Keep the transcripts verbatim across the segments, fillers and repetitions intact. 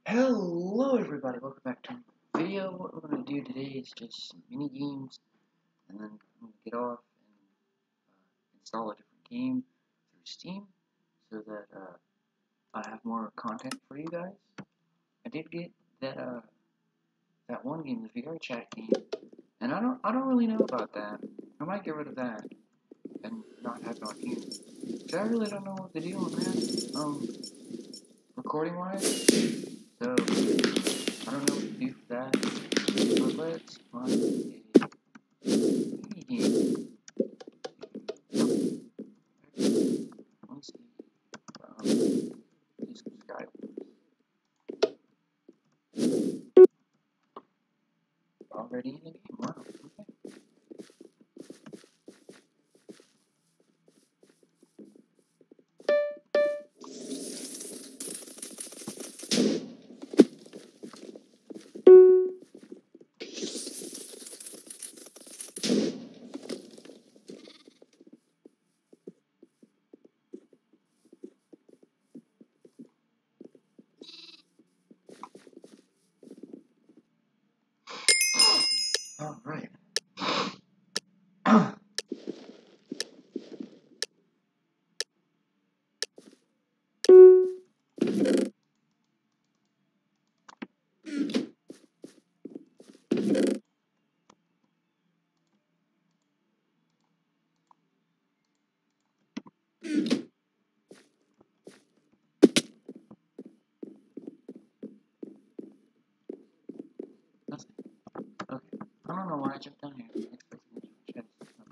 Hello everybody, welcome back to the video. What we're going to do today is just some mini games, and then I'm going to get off and uh, install a different game through Steam so that uh, I have more content for you guys. I did get that uh, that one game, the V R chat game, and I don't I don't really know about that. I might get rid of that and not have it on here. So I really don't know what to do on that. Um, recording wise, so I don't know what to do for that. But let's find a mini game. Let's see. Um, just subscribe. Already in the game. Wow. Okay. All right. Nothing. Okay. I don't know why I jumped down here. I expected to check something.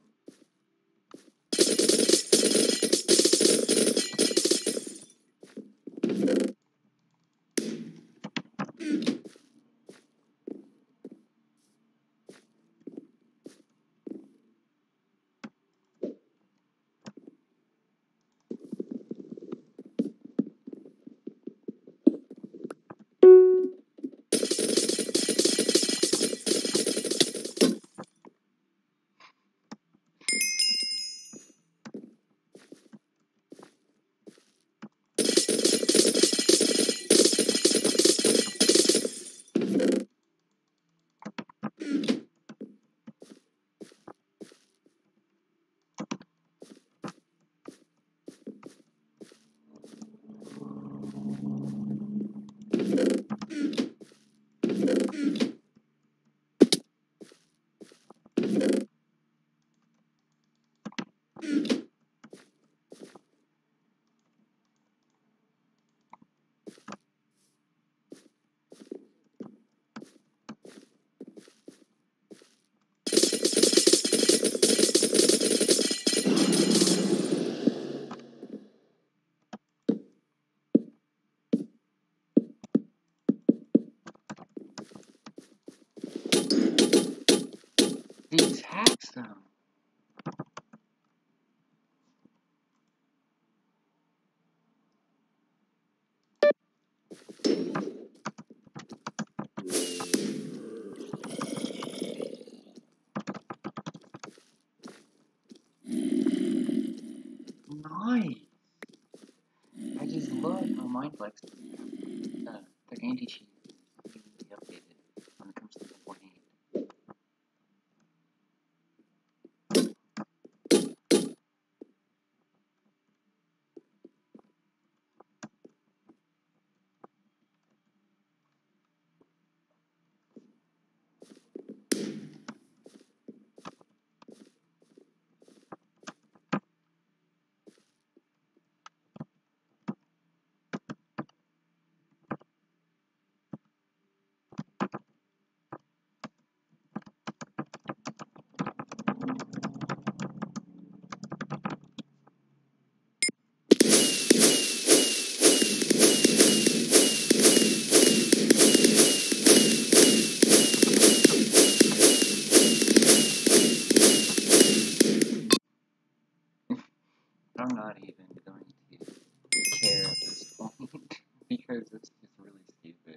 These hacks, though. Nice. I just love how Mindflex uh, the anti-cheat is really updated when it comes to the one hand. I'm not even going to care at this point because it's just really stupid.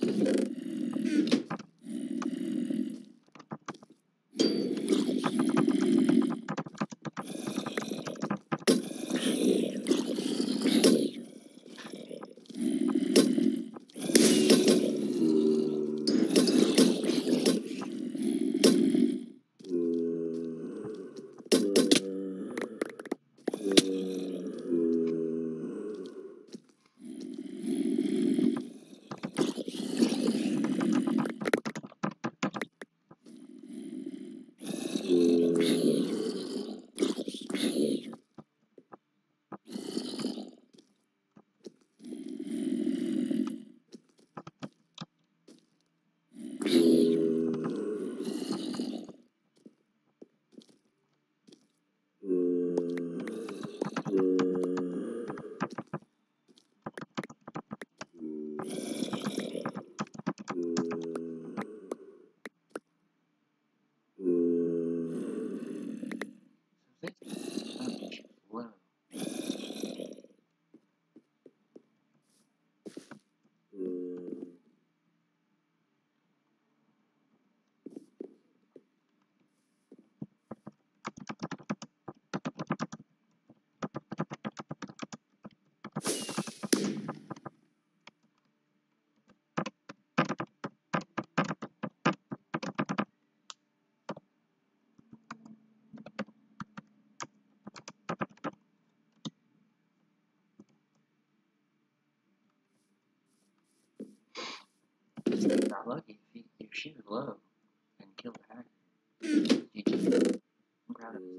Whoa. Got lucky. If, he, if she was low and killed the hacker. G G. I'm proud of him.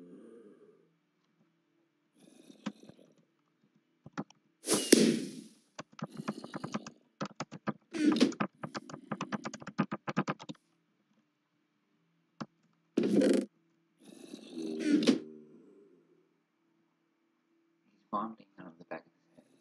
He's vomiting out of the back of his head.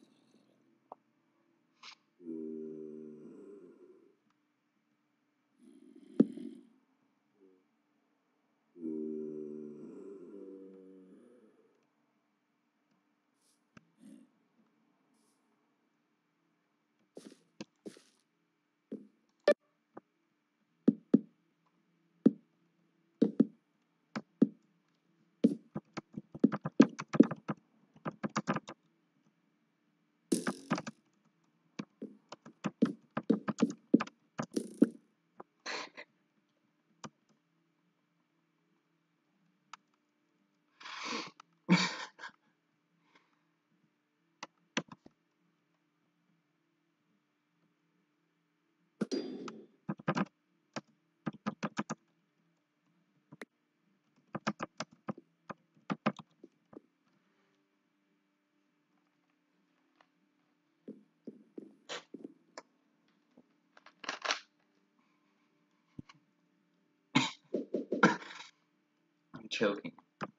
I'm choking.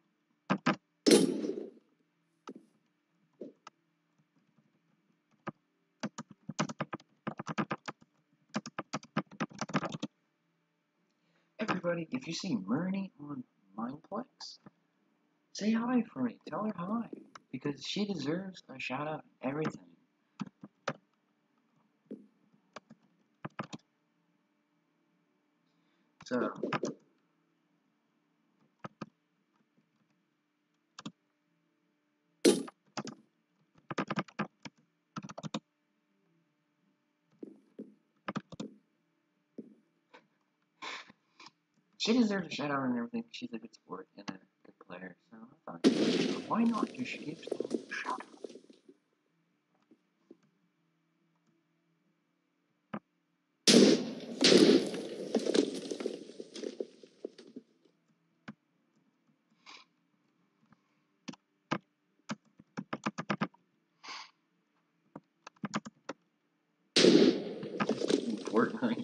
Everybody, if you see Murney on Mindplex, say hi for me. Tell her hi. Because she deserves a shout out and everything. So, she deserves a shout out and everything. She's a good sport and a good player. So I thought, why not just give someone a shout out? Fortnite.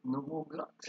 No more blocks.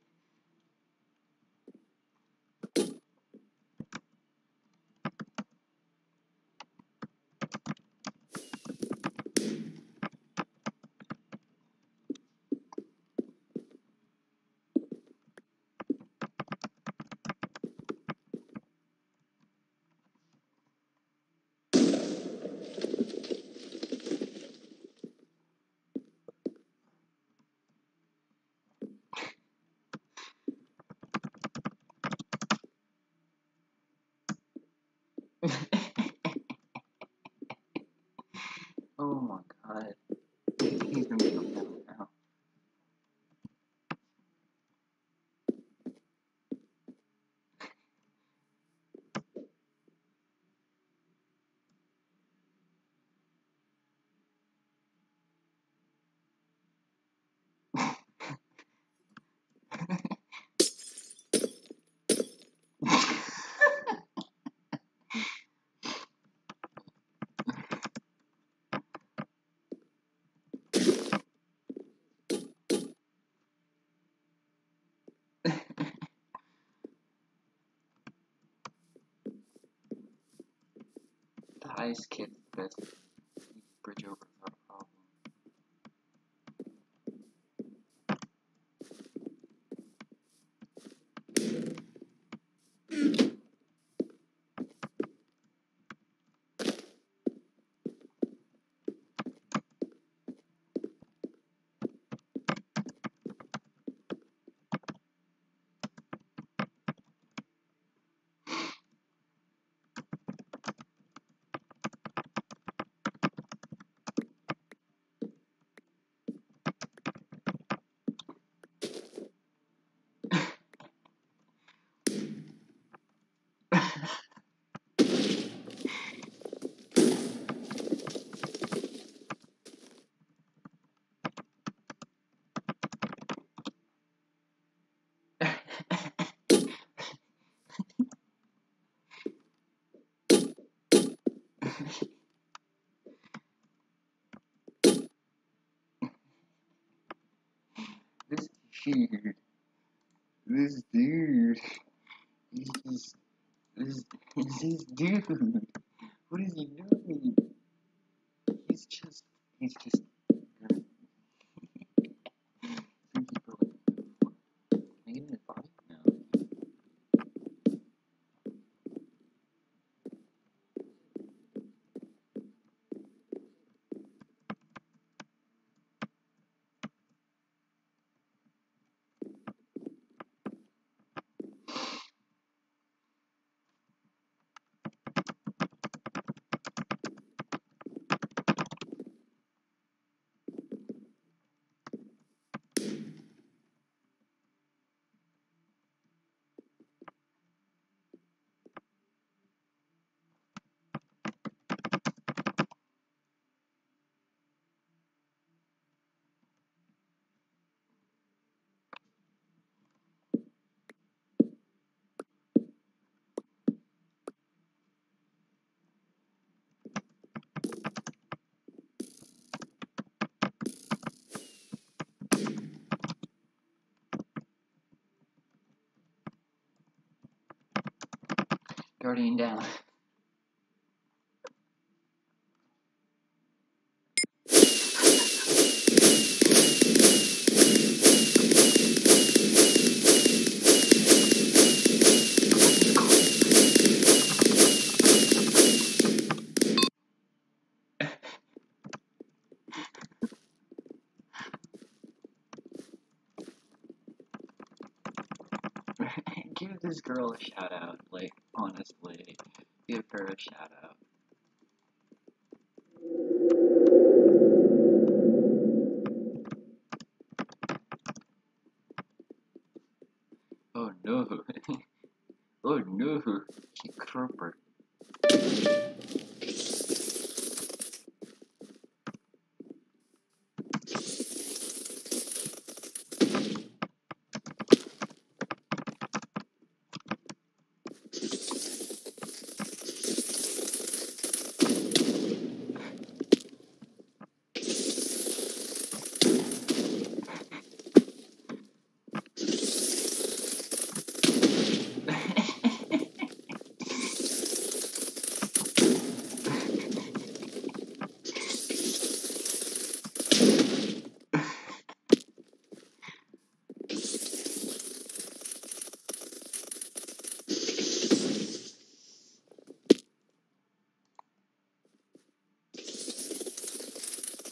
Oh my god. He's gonna be up down now. The ice kid's the best. Bridge over without a problem. This dude. This dude. He's just. This, this dude. What is he doing? He's just. He's just. Can I get in his body? No. Guardian down. Give this girl a shout out, like, honestly. Give her a shout out. Oh no. Oh no. She crumper.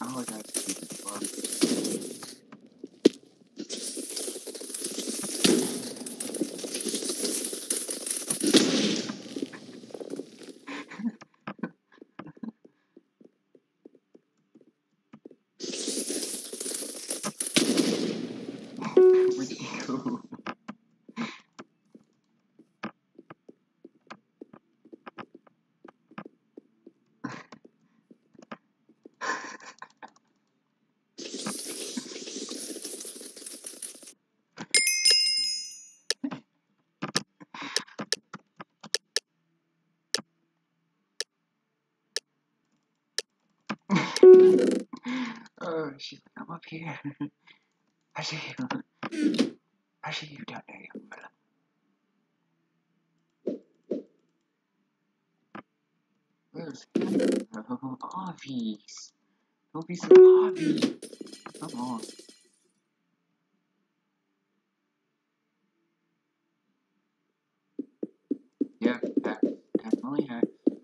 apologize to stupid fuck. Where'd he go? Oh, she's like, I'm up here. I see you. I see you down there, young fella. Where's oh, obvious. Don't be so obvious. Come on. Yeah, hack. Definitely hack.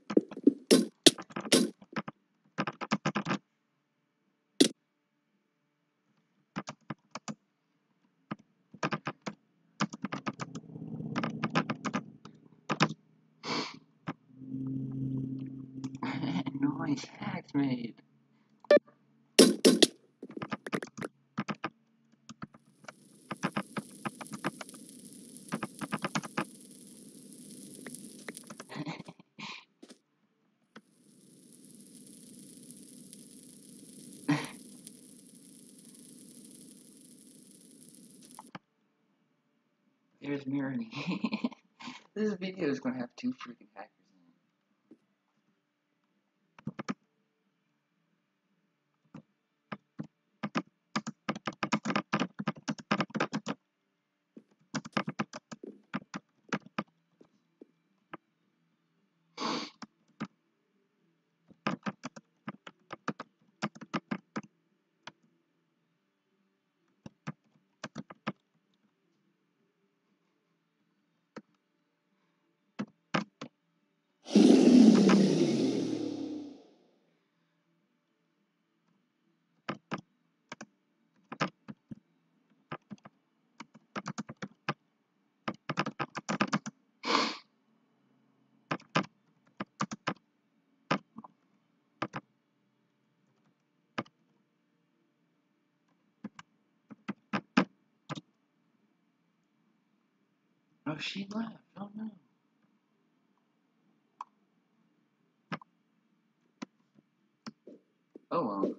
Nice hacks made. There's Mirror. This video is gonna have two freaking hackers in it. Oh, she left. Oh no. Oh well.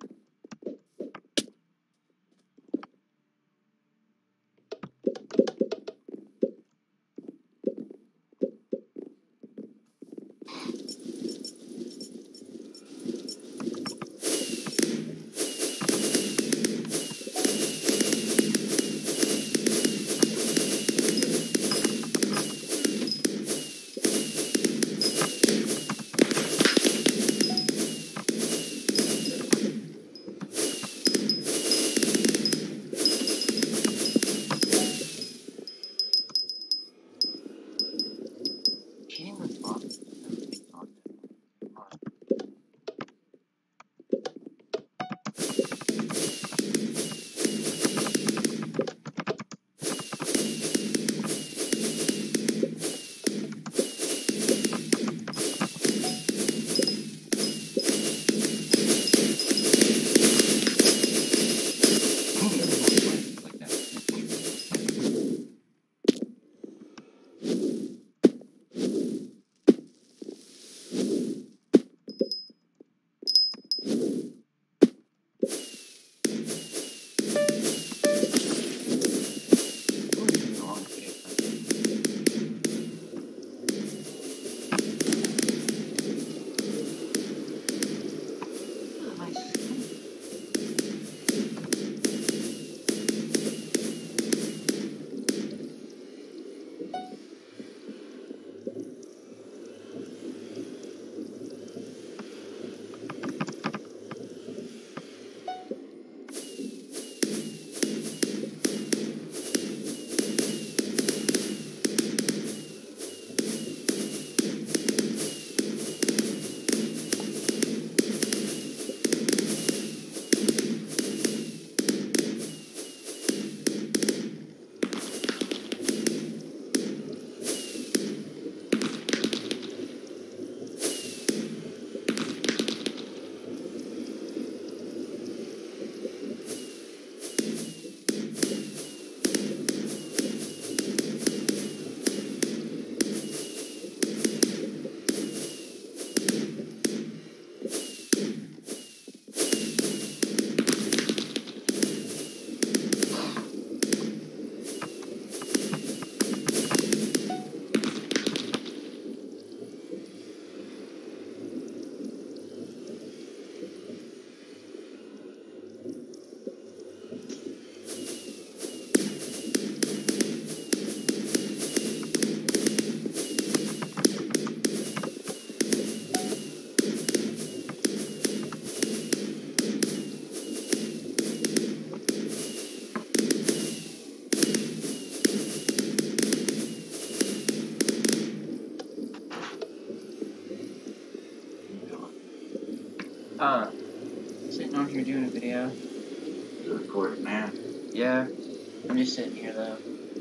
you're doing a video. You record it now? Yeah. I'm just sitting here though.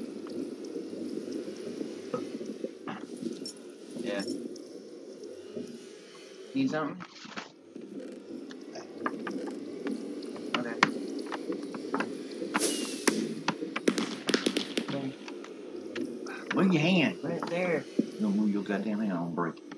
Yeah. Need something? Okay. Move your hand. Right there. Don't move your goddamn hand, I'll break it.